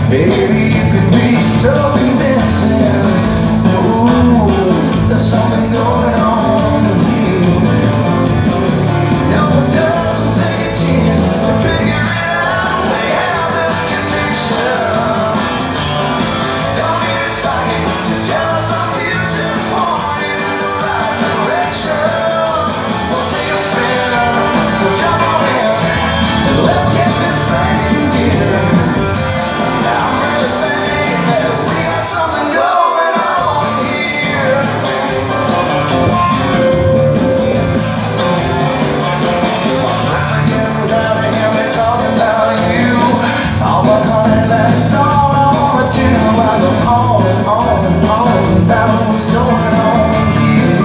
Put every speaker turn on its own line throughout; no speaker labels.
Baby, you could be so convincing. Ooh, there's something going on here. No, it doesn't take a genius to figure it out. We have this connection. Don't need a psychic to tell us our future, pointed in the right direction. We'll take a spin, so jump on in and let's get this thing in gear. I'm really thinking that we got something going on here. Friends are getting tired of hearing me talking about you. Oh, but honey, that's all I wanna do. I go on and on and on about what's going on here.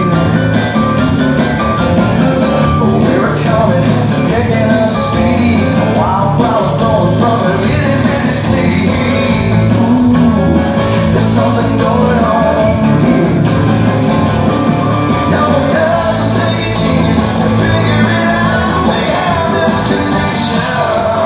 We were coming, picking up speed, a wildflower going from a really busy sleep. Ooh, there's something going on here. No, it doesn't take a genius to figure it out. We have this connection.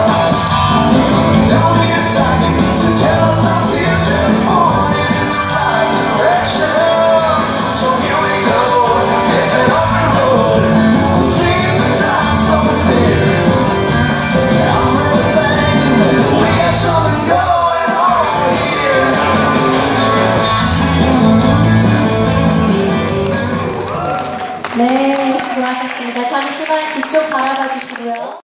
Don't need a psychic to tell us our future, pointed in the right direction. So here we go, it's an open road. I'm seeing the signs so clear. I'm really thinking that we have something going on here.
네, 수고하셨습니다. 잠시만 뒤쪽 바라봐 주시고요.